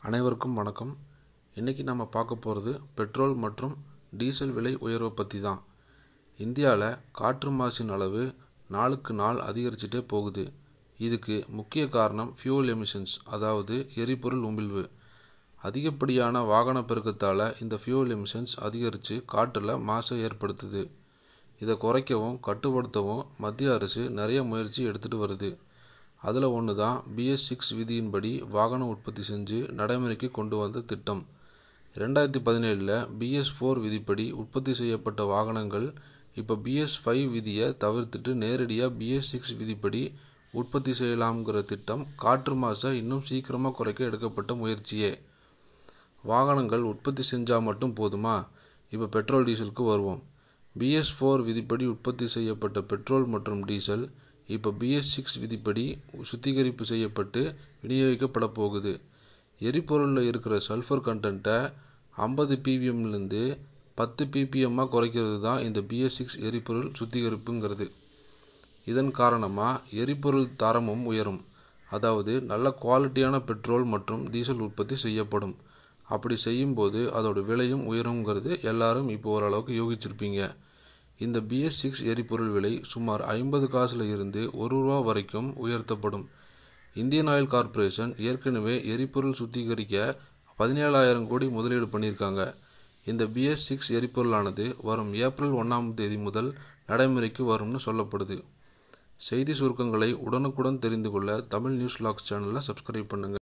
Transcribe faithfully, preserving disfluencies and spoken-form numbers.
அனைவருக்கும் வணக்கம். இன்னைக்கு நம்ம பார்க்க போகிறது பெட்ரோல் மற்றும் டீசல் விலை உயர்வை பற்றி தான். இந்தியாவில் காற்று மாசின் அளவு நாளுக்கு நாள் அதிகரிச்சுட்டே போகுது. இதுக்கு முக்கிய காரணம் ஃபியூல் எமிஷன்ஸ், அதாவது எரிபொருள் உமிழ்வு. அதிகப்படியான வாகன பெருக்கத்தால் இந்த ஃபியூல் எமிஷன்ஸ் அதிகரித்து காற்றில் மாசை ஏற்படுத்துது. இதை குறைக்கவும் கட்டுப்படுத்தவும் மத்திய அரசு நிறைய முயற்சி எடுத்துகிட்டு வருது. அதில் ஒன்று தான் பி எஸ் சிக்ஸ் விதியின்படி வாகனம் உற்பத்தி செஞ்சு நடைமுறைக்கு கொண்டு வந்த திட்டம். ரெண்டாயிரத்தி பதினேழில் பி எஸ் ஃபோர் விதிப்படி உற்பத்தி செய்யப்பட்ட வாகனங்கள் இப்போ பி எஸ் ஃபைவ் விதியை தவிர்த்துட்டு நேரடியாக பி எஸ் சிக்ஸ் விதிப்படி உற்பத்தி செய்யலாம்ங்கிற திட்டம் காற்று மாசை இன்னும் சீக்கிரமாக குறைக்க எடுக்கப்பட்ட முயற்சியே. வாகனங்கள் உற்பத்தி செஞ்சால் மட்டும் போதுமா? இப்போ பெட்ரோல் டீசலுக்கு வருவோம். பி எஸ் ஃபோர் விதிப்படி உற்பத்தி செய்யப்பட்ட பெட்ரோல் மற்றும் டீசல் இப்போ பி எஸ் சிக்ஸ் விதிப்படி சுத்திகரிப்பு செய்யப்பட்டு விநியோகிக்கப்பட போகுது. எரிபொருளில் இருக்கிற சல்ஃபர் கண்டென்ட்டை ஐம்பது பிபிஎம்லேருந்து பத்து பிபிஎம்மாக குறைக்கிறது தான் இந்த பி எஸ் சிக்ஸ் எரிபொருள் சுத்திகரிப்புங்கிறது. இதன் காரணமாக எரிபொருள் தரமும் உயரும். அதாவது நல்ல குவாலிட்டியான பெட்ரோல் மற்றும் டீசல் உற்பத்தி செய்யப்படும். அப்படி செய்யும்போது அதோட விலையும் உயருங்கிறது எல்லாரும் இப்போ ஓரளவுக்கு யோகிச்சிருப்பீங்க. இந்த பி எஸ் சிக்ஸ் எரிபொருள் விலை சுமார் ஐம்பது காசுல இருந்து ஒரு ரூபா வரைக்கும் உயர்த்தப்படும். இந்தியன் ஆயில் கார்ப்பரேஷன் ஏற்கனவே எரிபொருள் சுத்திகரிக்க பதினேழாயிரம் கோடி முதலீடு பண்ணியிருக்காங்க. இந்த பி எஸ் சிக்ஸ் எரிபொருளானது வரும் ஏப்ரல் ஒன்றாம் தேதி முதல் நடைமுறைக்கு வரும்னு சொல்லப்படுது. செய்தி சுருக்கங்களை உடனுக்குடன் தெரிந்து கொள்ள தமிழ் நியூஸ் லாக்ஸ் சேனலை சப்ஸ்கிரைப் பண்ணுங்க.